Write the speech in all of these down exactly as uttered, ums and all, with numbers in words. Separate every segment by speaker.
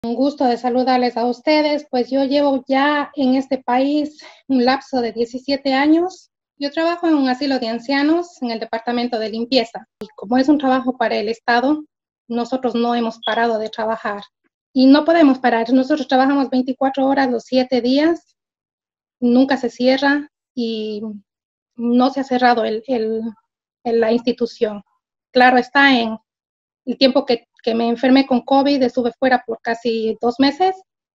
Speaker 1: Un gusto de saludarles a ustedes, pues yo llevo ya en este país un lapso de diecisiete años. Yo trabajo en un asilo de ancianos en el departamento de limpieza y como es un trabajo para el Estado, nosotros no hemos parado de trabajar y no podemos parar. Nosotros trabajamos veinticuatro horas los siete días, nunca se cierra y no se ha cerrado el, el, el, la institución. Claro está, en el tiempo que, que me enfermé con COVID, estuve fuera por casi dos meses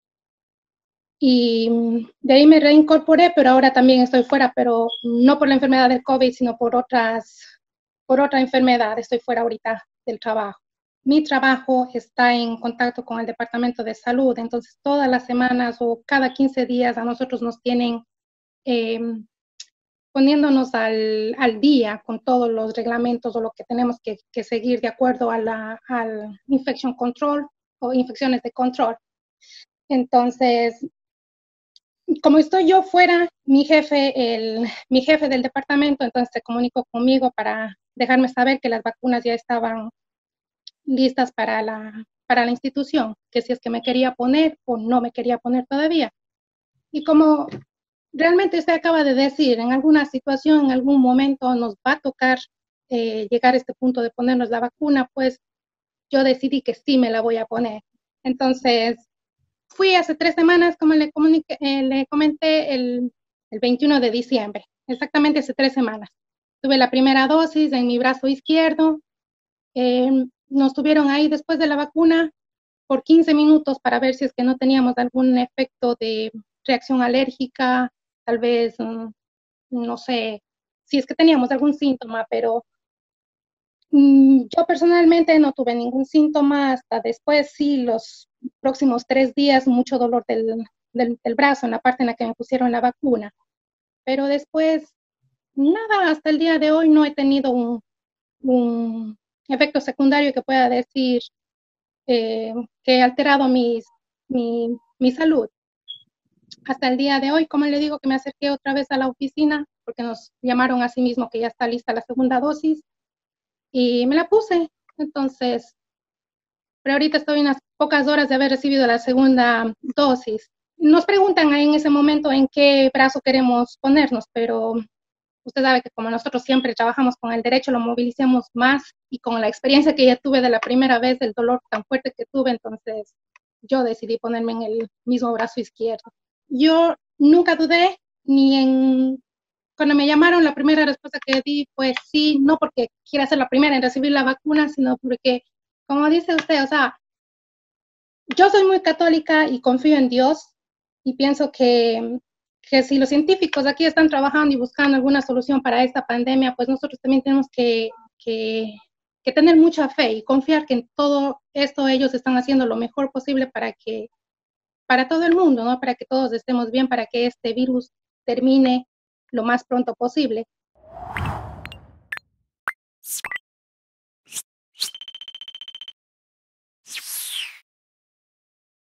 Speaker 1: y de ahí me reincorporé, pero ahora también estoy fuera, pero no por la enfermedad del COVID, sino por otras, por otra enfermedad, estoy fuera ahorita del trabajo. Mi trabajo está en contacto con el Departamento de Salud, entonces todas las semanas o cada quince días a nosotros nos tienen eh, poniéndonos al, al, día con todos los reglamentos o lo que tenemos que, que seguir de acuerdo a la al infection control o infecciones de control. Entonces, como estoy yo fuera, mi jefe, el, mi jefe del departamento, entonces se comunicó conmigo para dejarme saber que las vacunas ya estaban listas para la, para la institución, que si es que me quería poner o no me quería poner todavía. Y como realmente usted acaba de decir, en alguna situación, en algún momento nos va a tocar eh, llegar a este punto de ponernos la vacuna, pues yo decidí que sí me la voy a poner. Entonces, fui hace tres semanas, como le, comuniqué, eh, le comenté, el, el veintiuno de diciembre, exactamente hace tres semanas. Tuve la primera dosis en mi brazo izquierdo. Eh, nos tuvieron ahí después de la vacuna por quince minutos para ver si es que no teníamos algún efecto de reacción alérgica, tal vez, um, no sé, si es que teníamos algún síntoma, pero um, yo personalmente no tuve ningún síntoma hasta después, sí, los próximos tres días, mucho dolor del, del, del brazo, en la parte en la que me pusieron la vacuna. Pero después, nada, hasta el día de hoy no he tenido un, un efecto secundario que pueda decir eh, que he alterado mis, mi, mi salud. Hasta el día de hoy, como le digo, que me acerqué otra vez a la oficina porque nos llamaron a sí mismo que ya está lista la segunda dosis y me la puse. Entonces, pero ahorita estoy unas pocas horas de haber recibido la segunda dosis. Nos preguntan en ese momento en qué brazo queremos ponernos, pero usted sabe que como nosotros siempre trabajamos con el derecho, lo movilicemos más y con la experiencia que ya tuve de la primera vez, el dolor tan fuerte que tuve, entonces yo decidí ponerme en el mismo brazo izquierdo. Yo nunca dudé ni en... Cuando me llamaron, la primera respuesta que di fue sí, no porque quiera ser la primera en recibir la vacuna, sino porque, como dice usted, o sea, yo soy muy católica y confío en Dios y pienso que, que si los científicos aquí están trabajando y buscando alguna solución para esta pandemia, pues nosotros también tenemos que, que, que tener mucha fe y confiar que en todo esto ellos están haciendo lo mejor posible para que para todo el mundo, ¿no? Para que todos estemos bien, para que este virus termine lo más pronto posible.